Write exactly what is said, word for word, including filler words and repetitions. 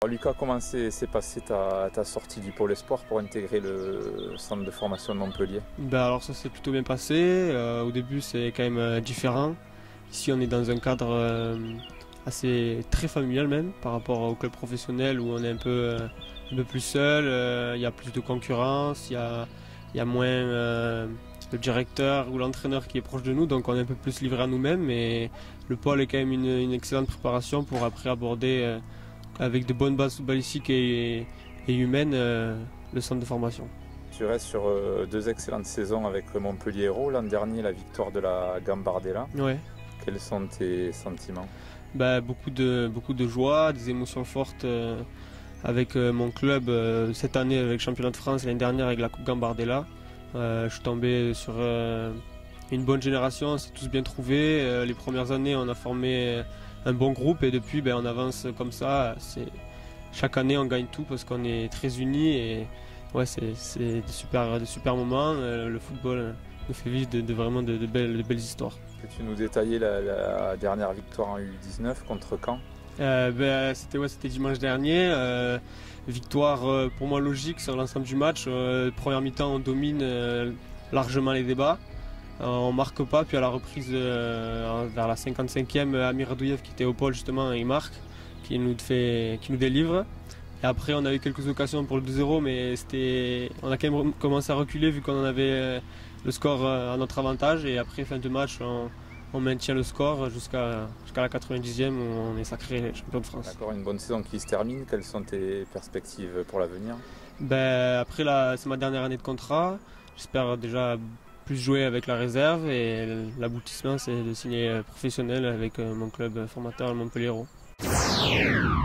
Alors Lucas, comment s'est passée ta, ta sortie du pôle espoir pour intégrer le centre de formation de Montpellier? Ben alors ça s'est plutôt bien passé. Euh, au début c'est quand même euh, différent. Ici on est dans un cadre euh, assez très familial même par rapport au club professionnel où on est un peu, euh, un peu plus seul. Euh, il y a plus de concurrence, il y a, il y a moins euh, le directeur ou l'entraîneur qui est proche de nous, donc on est un peu plus livré à nous-mêmes. Mais le pôle est quand même une, une excellente préparation pour après aborder euh, avec de bonnes bases footballistiques et, et humaines euh, le centre de formation. Tu restes sur euh, deux excellentes saisons avec Montpellier Hérault. L'an dernier, la victoire de la Gambardella. Ouais. Quels sont tes sentiments? Bah, beaucoup, de, beaucoup de joie, des émotions fortes euh, avec euh, mon club euh, cette année avec le championnat de France, l'année dernière avec la Coupe Gambardella. Euh, je suis tombé sur euh, une bonne génération, on s'est tous bien trouvés. Euh, les premières années, on a formé un bon groupe et depuis, ben, on avance comme ça. Chaque année, on gagne tout parce qu'on est très unis et ouais, c'est des super, des super moments. Euh, le football nous fait vivre de, de vraiment de, de, belles, de belles histoires. Peux-tu nous détailler la, la dernière victoire en U dix-neuf contre Caen? euh, ben, C'était ouais, dimanche dernier. Euh, victoire euh, pour moi logique sur l'ensemble du match. Euh, première mi-temps, on domine euh, largement les débats. Euh, on marque pas, puis à la reprise euh, vers la cinquante-cinquième, Amir Adouyev qui était au pôle justement, il marque, qui nous, fait, qui nous délivre. Et après on a eu quelques occasions pour le deux zéro, mais on a quand même commencé à reculer vu qu'on en avait le score à notre avantage. Et après fin de match, on, on maintient le score jusqu'à jusqu'à la quatre-vingt-dixième où on est sacré champion de France. D'accord, une bonne saison qui se termine. Quelles sont tes perspectives pour l'avenir? Ben, après, c'est ma dernière année de contrat. J'espère déjà plus jouer avec la réserve et l'aboutissement c'est de signer professionnel avec mon club formateur Montpellier Hérault.